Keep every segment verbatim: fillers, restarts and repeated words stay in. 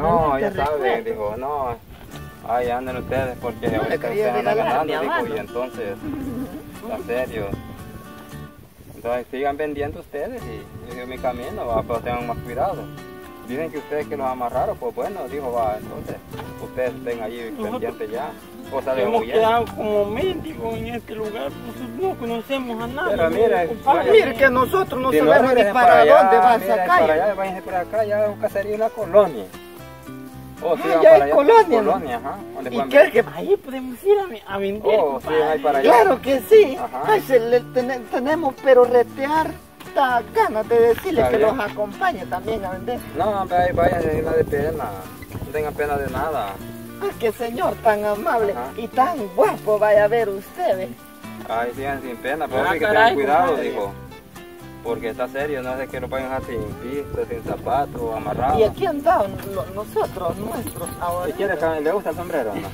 No, ya sabe, dijo, no, ay, anden ustedes porque no, ahorita ustedes andan ganando, dijo, y entonces, en serio. Entonces sigan vendiendo ustedes y yo sigo mi camino, va, pero tengan más cuidado. Dicen que ustedes que los amarraron, pues bueno, dijo, va, entonces ustedes estén allí pendientes ya. Cosa de hemos huir. quedado como mendigos en este lugar, nosotros no conocemos a nadie. Pero mire, Pues mire que nosotros no si no, sabemos ni miren para allá, dónde va miren esa para calle. allá, váyanse por acá, ya es un caserío, una colonia. Oh, sí, Ah, van ya para hay allá, colonia, ¿no? colonia, ajá, donde ¿Y pueden qué es que Ahí podemos ir a, a vender. Oh, sí, hay para allá. Claro que sí. Ajá. Ay, se le ten- tenemos pero retear da ganas de decirle Está que bien. los acompañe también a vender. No, hombre, ahí váyanse, no de pena, no tengan pena de nada. Ay, qué señor tan amable Ajá. y tan guapo vaya a ver ustedes. Ay, sigan sin pena, pero Ah, sí que caray, tengan cuidado, compadre. dijo. Porque está serio, no es de que lo vayan a dejar sin pistas, sin zapatos, amarrados. Y aquí andamos lo- nosotros, nuestros ahora. ¿Y quiere que le gusta el sombrero o no?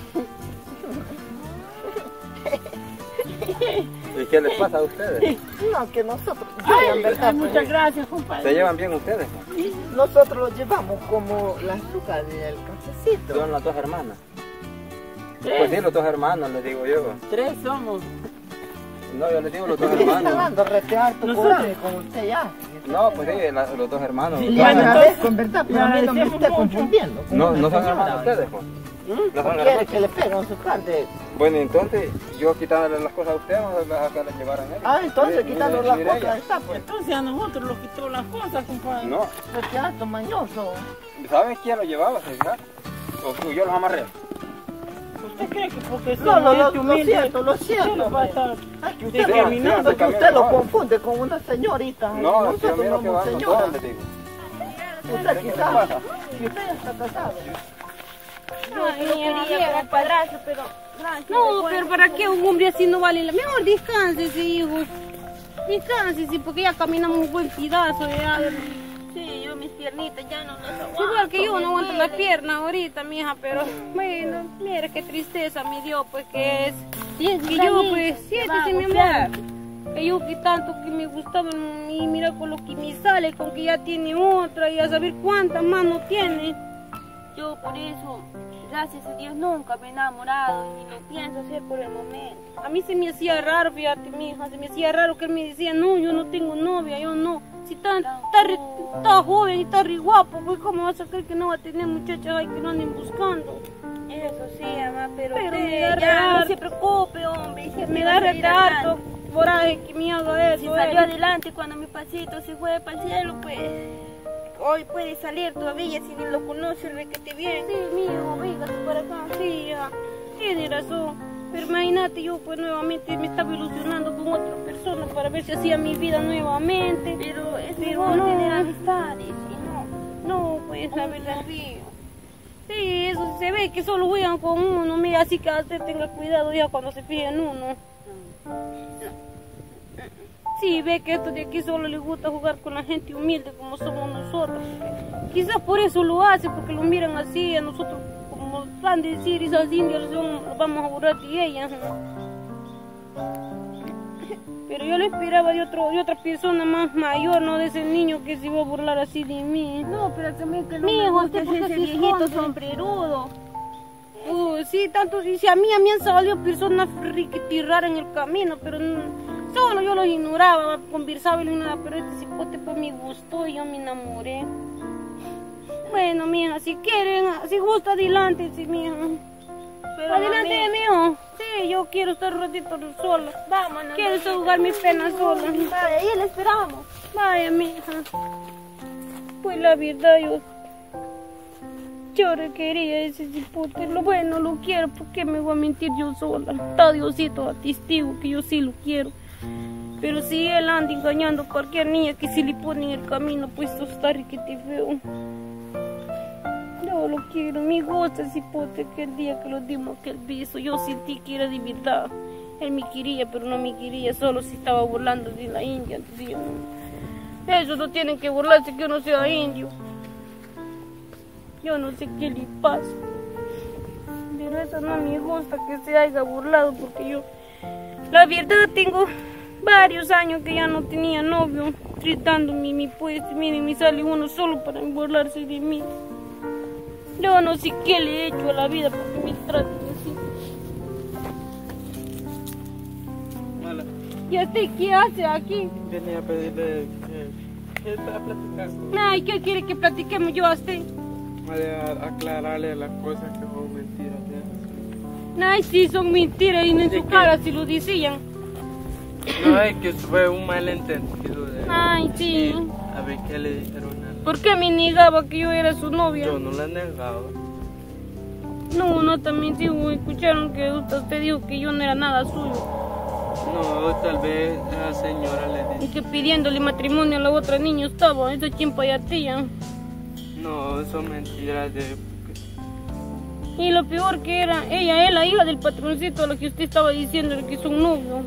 ¿Y qué les pasa a ustedes? No, que nosotros, Ay, en verdad, muchas pues, gracias, compadre. ¿Se llevan bien ustedes? nosotros los llevamos como la azúcar del cafecito. Son las dos hermanas. Tres, Pues sí, los dos hermanos, les digo yo. tres somos. No, yo les digo los dos ¿Qué está hermanos. dando retear tu Nosotros- coraje con usted ya? No, pues sí, la- los dos hermanos. Sí, Los Le dos bueno, hermanos. agradezco, en verdad, pero a mí no me agradecemos esté mucho. confundiendo. con No, una no son señora, hermanos oiga. ustedes, pues. ¿Mm? No son ¿Quiere hermanos. que le peguen su carne? Bueno, entonces, yo quitándole las cosas a ustedes, no les voy a dejar que les llevaran ellos. Ah, entonces Mire, quitando mire, las mire cosas ella. está, pues. Entonces a nosotros los quitó las cosas, compadre. No, Retear mañoso. ¿saben quién lo llevaba, señor? O yo los amarré. ¿Usted cree que porque No, somos no, lo, gente lo humilde, siento, lo usted siento. lo va a estar Ay, que usted, discriminando? lo, que usted lo confunde con una señorita. Ay, No, si yo nosotros miro no que somos van los señoras. dos, les digo. Usted ¿Qué le quizás, pasa? si usted ya está casado. Ay, lo quería como padrastro, pero gracias. No, pero ¿para qué un hombre así no vale la... Mejor descánsese, hijo. Descánsese, porque ya caminamos un buen pedazo. Ya. Sí, yo mis piernitas ya no las aguanto. Igual que yo no aguanto la las piernas ahorita, mija, pero bueno, mira qué tristeza me dio, pues que es... Que yo, pues, siéntese, mi amor. Que yo que tanto que me gustaba y mira con lo que me sale, con que ya tiene otra y a saber cuántas más no tiene. Yo por eso, gracias a Dios, nunca me he enamorado y lo pienso hacer por el momento. A mí se me hacía raro, fíjate, mi hija, se me hacía raro que él me decía, no, yo no tengo novia, yo no. Si tan, tan, re- tan joven y tan re guapo, pues cómo vas a creer que no va a tener muchachas ahí que no anden buscando. Eso sí, mamá, pero, Pero usted me da ya re- no se preocupe, hombre. siempre Me va da a salir retrato, adelante. coraje que me haga eso. Si él. salió adelante cuando mi pasito se fue para el cielo, pues hoy puede salir todavía si ni lo conoce, requete bien. Sí, mijo, véngase para acá, sí, ya, tiene razón. Pero imagínate, yo pues nuevamente me estaba ilusionando con otra persona para ver si hacía mi vida nuevamente. Pero es Pero mejor no. tener amistades y no. No, pues la verdad. Confío. Sí, eso se ve que solo juegan con uno, mira, así que usted tenga cuidado ya cuando se fije en uno. Sí, ve que esto de aquí solo le gusta jugar con la gente humilde como somos nosotros. Quizás por eso lo hace, porque lo miran así, a nosotros como van a decir esas indias, los vamos a burlar de ellas. Pero yo lo esperaba de, otro, de otra persona más mayor, no de ese niño que se iba a burlar así de mí. No, pero también que no Mi me hijo, gusta ¿usted por qué ese se viejito esconde? sombrerudo. Uh, sí, tanto si a mí, a mí han salido personas riquitas raras en el camino, pero mm, solo yo los ignoraba, conversaba y no nada, pero este cipote pues me gustó y yo me enamoré. Bueno, mija, si quieren, si gusta, adelante, sí, mija. Pero Adelante, mami, mijo. Sí, yo quiero estar un ratito sola. vámonos. Quiero desahogar mis penas sola. Vaya, ahí le esperamos. Vaya, mija. Pues la verdad, yo... Yo le quería ese cipote. Lo bueno, lo quiero. ¿Por qué me voy a mentir yo sola? Está Diosito a testigo que yo sí lo quiero. Pero si él anda engañando a cualquier niña que se le pone en el camino, pues esto está riquete feo. Yo lo quiero, me gusta ese cipote. Aquel día que lo dimos aquel beso, yo sentí que era de verdad. Él me quería, pero no me quería, solo se estaba burlando de la India. Entonces, yo no- ellos no tienen que burlarse que uno sea indio. Yo no sé qué le pasa. Pero eso no me gusta que se haya burlado, porque yo, la verdad, tengo varios años que ya no tenía novio, tratando mi, mi puesto. Miren, me sale uno solo para burlarse de mí. Yo no sé qué le he hecho a la vida porque me tratan así. Hola. ¿Y usted qué hace aquí? Venía a pedirle que, que para platicar con Ay, ¿qué quiere que platiquemos yo a usted? para aclararle las cosas que son mentiras. ¿Ya? Ay, sí, son mentiras y no en ¿De su qué? cara si lo decían. No, es que fue un malentendido. De, Ay, sí. A ver qué le dijeron a él. ¿Por qué me negaba que yo era su novia? Yo no la he negado. No, no, también digo, escucharon que usted dijo que yo no era nada suyo. No, tal vez la señora le Y dijo. que pidiéndole matrimonio a la otra niña estaba, esa chimpa ya tía. No, son mentiras de. Y lo peor que era, ella es la hija del patroncito a la que usted estaba diciendo que son novios.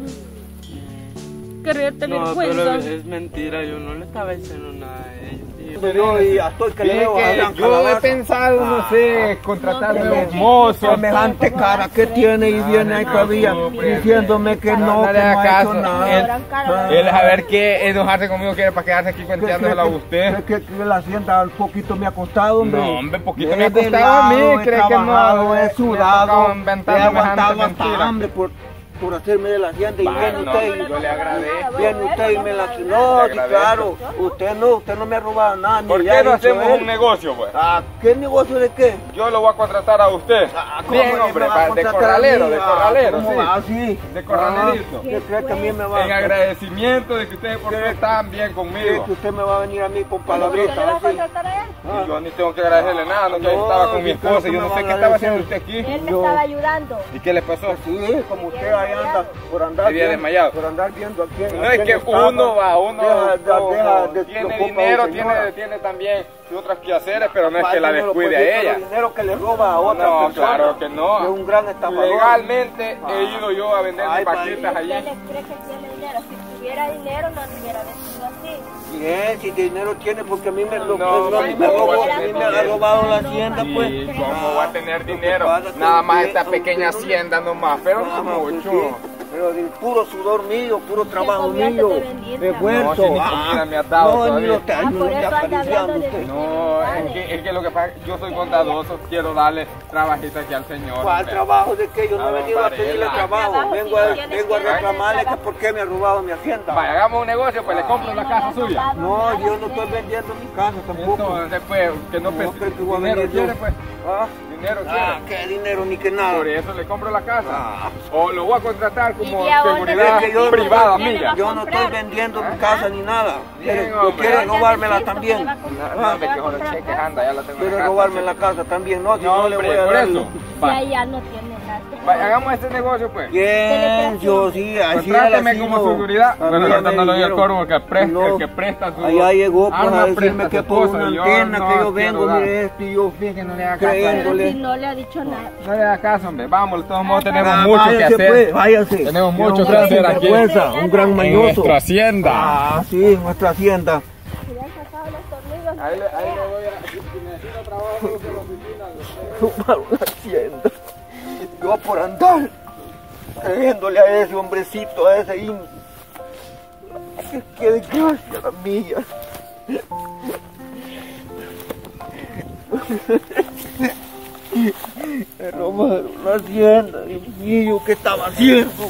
Que reata No, vergüenza. pero es mentira, yo no le estaba diciendo nada a ella. Pero y a todo el que le veo a la yo he calabaza. pensado, no sé, contratar No, nuevos pero- mozos. Semejante cara que tiene y viene ahí todavía diciéndome que no, No que le no haga ha caso. hecho nada. Él, él a ver qué enojarse conmigo quiere para quedarse aquí cuenteándosela a usted. ¿Cree que, que la hacienda un poquito me ha costado, hombre? No, hombre, poquito He me ha costado a mí, velado, he cree que no, trabajado, eh, he me ha sudado, tocado inventar he aguantado semejante hasta mentira. hambre por, por hacerme de la hacienda y Va, viene no, usted y yo le agradezco. viene usted y me la... No, sí, claro, usted no, usted no me ha robado nada. ni ¿Por le qué ha no dicho hacemos él. un negocio, pues? Ah, ¿qué negocio de qué? Yo lo voy a contratar a usted. Ah, ¿cómo Bien, me hombre, va a pa- de contratar corralero, a mí? de Ah, corralero, ¿cómo sí. va? Ah, sí. De corralerito. Ah, ¿qué cree que a mí me va En agradecimiento de que ustedes por qué están bien ¿Cree conmigo. que usted me va a venir a mí con ¿Le palabritas? va a así? contratar a él? Y yo ni tengo que agradecerle nada, no, que No, estaba con mi sí, claro esposa, que yo me no sé van qué a estaba agradecer. haciendo usted aquí. Él me Yo- estaba ayudando. ¿Y qué le pasó? Sí, como usted ahí anda, por andar, Había viendo- desmayado. por andar viendo aquí. No es que uno va, uno deja, deja, como deja de- tiene ocupa dinero, un señora. tiene, tiene también otras quehaceres, pero no es Más que la dinero, descuide pues, a pero ella. dinero que le roba a otra No, persona. claro que no. Es un gran estafador. Legalmente Ah. he ido yo a vender Ay, mis paquitas ¿Usted allí. le cree que tiene dinero? Si tuviera dinero no le hubiera vestido así. Bien, si dinero tiene, porque a mí me, lo, No, no, a mí no, me, no, robó, no, a mí no, me ha no, robado la hacienda, pues. Sí, ¿cómo va a tener Lo que dinero? pasa es que Nada más usted- esta aunque pequeña no le- hacienda nomás, pero Nada no más, pues, mucho. sí, pero de puro sudor mío, puro trabajo comió antes mío, de venir, de esfuerzo. No, si ni comida me ha dado no, ni todavía. lo te- Ah, ni por lo te eso anda acariciando hablando de usted. No, es que, es que lo que pasa, yo soy bondadoso, quiero darle trabajito aquí al señor. ¿Cuál hombre. trabajo de qué? Yo no A he don venido a pedirle Varela. trabajo, Trabajo, vengo si a, no tienes vengo a que darle reclamarle que trabajo. por qué me ha robado mi hacienda. Vaya, hagamos un negocio, pues le compro la casa suya. No, yo no estoy vendiendo mi casa tampoco. Entonces, pues, que no, No, pe- creo que voy a dinero venir yo. quiere, pues. ¿Ah? Dinero Ah, quiere. qué dinero ni que nada. Por eso le compro la casa. Ah. O lo voy a contratar como ¿Y a dónde seguridad le- yo- privada ¿Quién le mía. va a Yo no estoy comprar? vendiendo mi casa ni nada. Bien, Quiere- hombre. Yo quiero Ya robármela necesito, también. ¿qué le va a comprar? No, hombre, que con los cheques anda, ya la tengo en la Quiere casa. robarme la casa también, no, si No, no, le hombre, voy a por dar. eso. Ya, Va, ya no tiene nada. va, hagamos este negocio, pues. Bien, yo sí, así Contráteme así como no. seguridad. A Bueno, mí ya ahorita me no le doy el dijeron, corvo, el que presta, no. el que presta su Allá llegó pues arma a decirme presta que su por esposa, una yo antena no que yo quiero vengo, dar. mire esto y yo Fíjate que no le haga caso. Pero creyéndole. si no le ha dicho nada. No le haga caso, hombre. Vamos, de todos modos tenemos Ah, mucho que váyase, hacer. pues, váyase. Tenemos mucho Un que gran hacer aquí. sinvergüenza, un gran En mañoso. nuestra hacienda. Ah, sí, en nuestra hacienda. Si le han sacado los tornillos. Ahí le, ahí le voy a... Si necesita trabajo, busque la oficina. Robaron la hacienda. Yo por andar creyéndole a ese hombrecito, a ese in... Qué, qué desgracia la mía. Me robaron la hacienda, Dios mío, ¿qué estaba haciendo?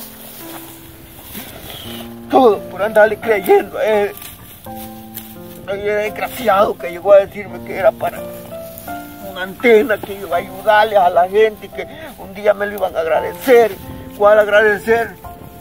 Todo por andarle creyendo a él. Ahí era desgraciado que llegó a decirme que era para una antena, que iba a ayudarle a la gente y que un día me lo iban a agradecer. ¿Cuál agradecer?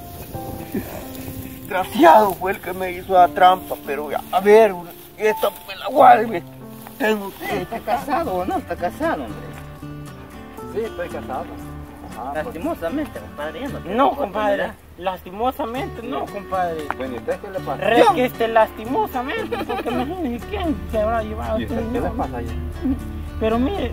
Desgraciado fue el que me hizo la trampa, pero a ver, esta me la guarde. Tengo que... ¿Está casado o no está casado, hombre? Sí, estoy casado. Ah, pues, Lastimosamente, compadre, ya no tiene No, oportunidad. compadre. Lastimosamente, no, compadre. bueno, ¿y usted qué le pasa? Re que este lastimosamente, porque imagínense quién se habrá llevado ¿Y este usted qué le niño. pasa allá? Pero mire,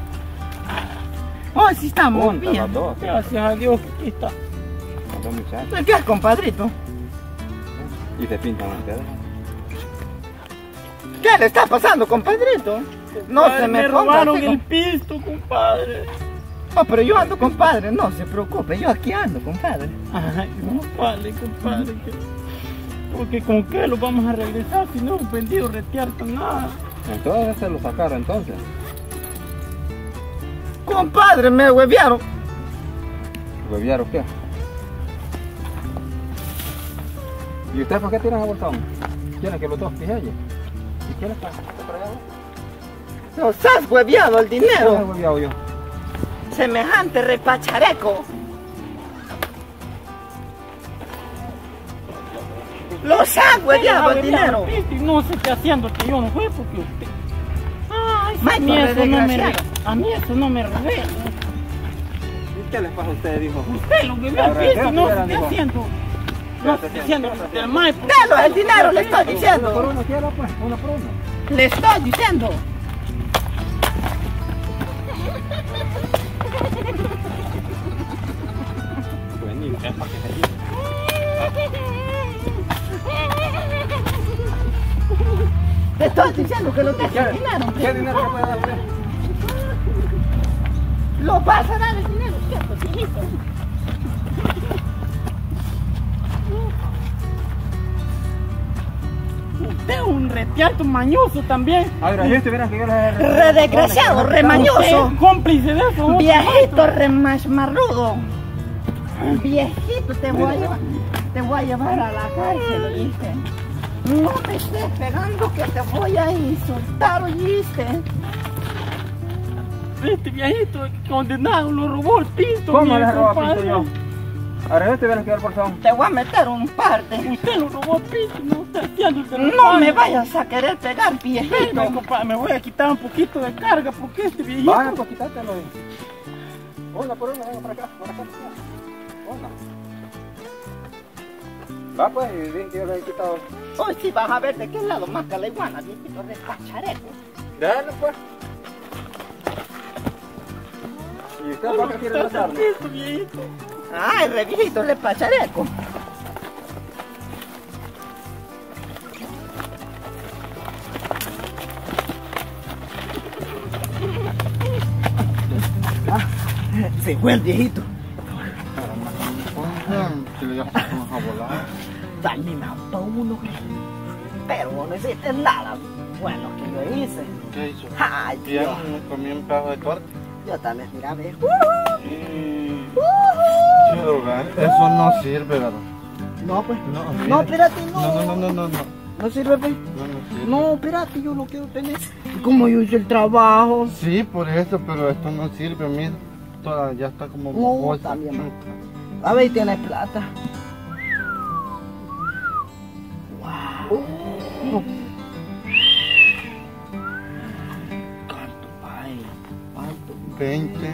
Oh, sí estamos Juntas bien. las dos. gracias a Dios que aquí está. Los dos muchachos. ¿Qué es, compadrito? Y se pintan ustedes. ¿Qué le está pasando, compadrito? No Compadre, se me, me ponga robaron así, el pisto, compadre. Oh, pero yo ando, compadre, no se preocupe, yo aquí ando, compadre. Ay, no vale, compadre. que- Porque con qué lo vamos a regresar si no hemos vendido retear con nada. Entonces se lo sacaron entonces. compadre, me huevearon. ¿Huevearon qué? ¿Y usted por qué tiene ese bolsón? ¿Tiene que los dos pijellos? ¿Y quién está? ¿Está por allá? Nos has hueveado el ¿Qué he dinero. hueveado yo? Semejante repachareco. Los has hueveado el dinero. No sé qué haciendo que yo no fue porque usted. Ay, May, a mí eso no me desgraciado. re- a mí eso no me revela. ¿Y qué les pasa a ustedes, dijo? Usted lo que ve al Ahora, piso, ¿qué no hicieron, sé qué dijo? haciendo. No sé qué haciendo del May. Dalo el dinero, le estoy Uno por diciendo. uno, quiero pues, uno por uno. Le estoy diciendo. Le estoy diciendo que lo deje el dinero. ¿Qué dinero se puede dar usted? Lo vas a dar el dinero, ¿cierto, chiquito? Usted es un reteato mañoso también. Ahora, yo estuviera que yo les... Re desgraciado, re mañoso. Usted es cómplice de eso. ¿no? Viejito remasmarrudo. Viejito, te voy a llevar, te voy a llevar a la cárcel, ¿oíste? No me estés pegando que te voy a insultar, ¿oíste? Este viejito condenado lo robó el pisto. ¿Cómo mi le robó el compadre. pisto yo? Ahora, yo estuviera que dar por favor. Te voy a meter un parte. Usted lo robó el pisto, no está haciendo el de los No padres. me vayas a querer pegar, Venga, viejito. compadre, me voy a quitar un poquito de carga porque este viejito. Vaya, pues quítatelo. Una por una, venga para acá, para acá. Una. Va pues, y bien que yo le he quitado. Hoy sí vas a ver de qué lado más que la iguana, viejito de pachareco. Dale pues. ¿Y usted para qué quiere pasar? Esto, viejito. Ay, re viejito de pachareco. Ah, se fue el viejito. Si le das a volar. Dale me auto uno. Pero no hiciste nada bueno que yo hice. ¿Qué hizo? Ay, Bien, Dios. comí un pedazo de torta. Yo también, mira, ve. Eso no sirve, ¿verdad? No, pues. No, No, mira. espérate, no. No, no, no, no, no. No sirve, pues. No, no sirve. No, espérate, yo lo quiero tener. Como yo hice el trabajo. Sí, por eso, pero esto no sirve, mira. Toda, ya está como No, mojosa. también, man. A ver, tienes plata. Wow. ¿Cuánto, ay? ¿Cuánto? veinte,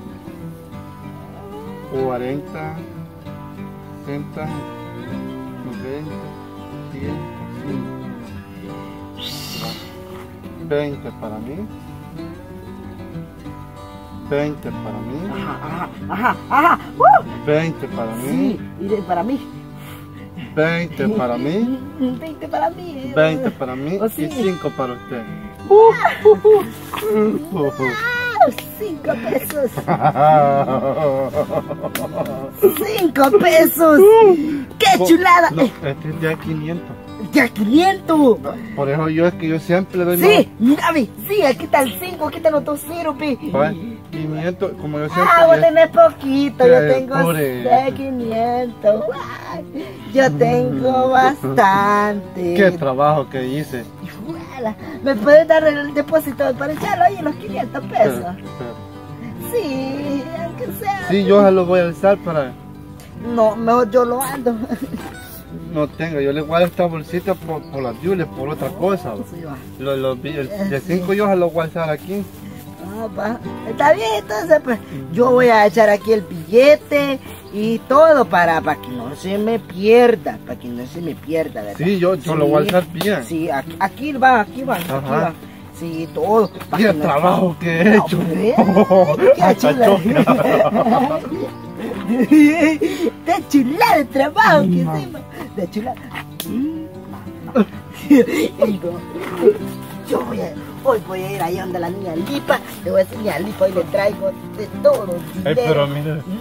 cuarenta, sesenta, noventa, cien, veinte para mí, veinte para mí, Ajá, ajá, ajá, ajá. ¡Uh! veinte para Sí, mí, mire, para mí. veinte para mí, veinte para mí. veinte para mí Oh, y sí. cinco para usted. Ah, cinco pesos. Cinco pesos. ¡Qué chulada! No, este es ya quinientos. ¡Ya quinientos! Por eso yo es que yo siempre le doy Sí, mira, ve, sí, aquí está el cinco, aquí están los dos ceros, ve. más. quinientos, como yo siempre. Ah, vos le- tenés poquito, yo Eh, tengo pobre. de quinientos. Ay, yo tengo bastante. Qué trabajo que hice. Juela, ¿me puedes dar el depósito para echarlo ahí en los quinientos pesos? Pero- pero- Sí, aunque sea. Sí, yo se lo voy a alzar para. No, mejor yo lo ando. No tengo, yo le guardo esta bolsita por, por las diules, por otra cosa. va. Sí, va. Los, los, bi- el- de cinco yo se lo voy a alzar aquí. Ah, va. Está bien, entonces pues yo voy a echar aquí el billete y todo para, para que no se me pierda, para que no se me pierda, ¿verdad? Sí, yo, yo lo voy a alzar bien. Sí, aquí, aquí va, aquí va, aquí Ajá. va. Sí, todo. pa' Mira que el no- trabajo que he No, hecho. hombre, qué Hasta chula. choca. De chulada el trabajo que Mm. hicimos. De chulada. Digo, yo voy a, hoy voy a ir allá donde la niña Lipa. Le voy a enseñar a Lipa y le traigo de todo. Ay, pero dinero. mire.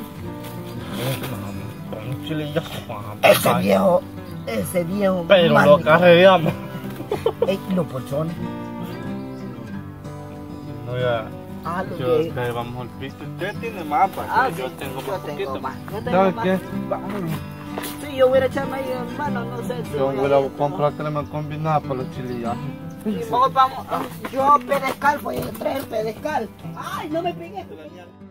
Un chile ya. Ese viejo, ese viejo. Pero man- lo carreamos. Ey, los bolsones. No, ya. Ah, los Yo viejitos. te vamos al piso. Usted tiene más, pa, Ah, yo sí, tengo yo más tengo poquito. más. Yo tengo ¿Sabes más. qué? Vámonos. Sí, yo voy a echarme ahí, hermano, no sé si Yo voy voy a a ir, comprar crema combinada para los chilillajes. Y vamos, vamos. Yo pedescal, voy a traer pedescal. Ay, no me pegué.